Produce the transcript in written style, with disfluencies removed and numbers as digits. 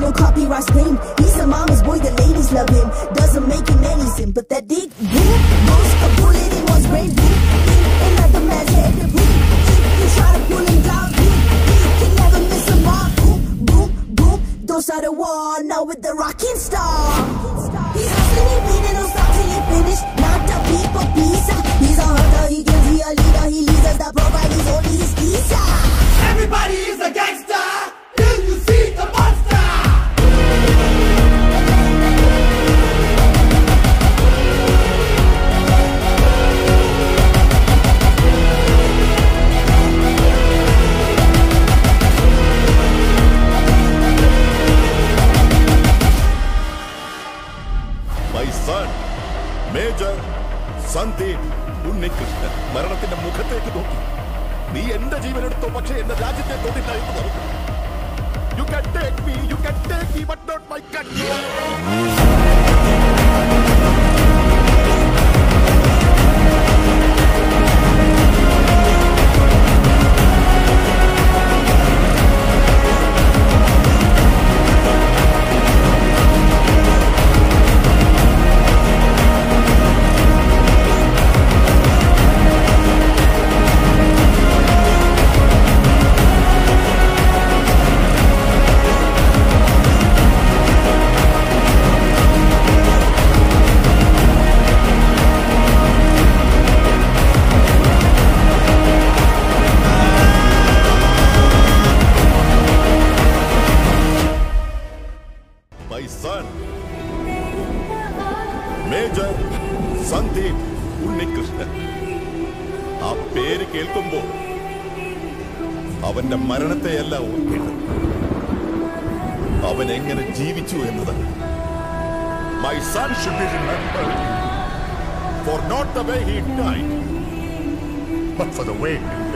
no copyright claim. He's a mama's boy, the ladies love him. Doesn't make him any sin, but that dick boom goes a bullet in one's brain. Boom, another man's head. Boom, you try to pull him down. Boom, can never miss a mark. Boom, boom, boom. Those are the one now with the rocking star. He's hustling, he bleeding, don't stop till he finish. Not the people pizza. He's a hunter, he can be a leader. He leads us, the program is only his pizza. Everybody is a gangster till you see the monster. My son, Major Sandeep Unnikrishnan, മരണത്തിന്റെ മുഖത്തേക്ക് നോക്കി നീ എന്റെ ജീവനെടുത്തോ, പക്ഷേ എന്റെ രാജ്യത്തെ തൊട്ടില്ല എന്ന് പറഞ്ഞു. You can take me, but not my country. My son, Major Sandeep Unnikrishnan. ആ പേര് കേൾക്കുമ്പോൾ അവന്റെ മരണത്തെയല്ല ഓർക്കേണ്ടത്, അവൻ എങ്ങനെ ജീവിച്ചു എന്നതാണ്. My son should be remembered for not the way he died, but for the way he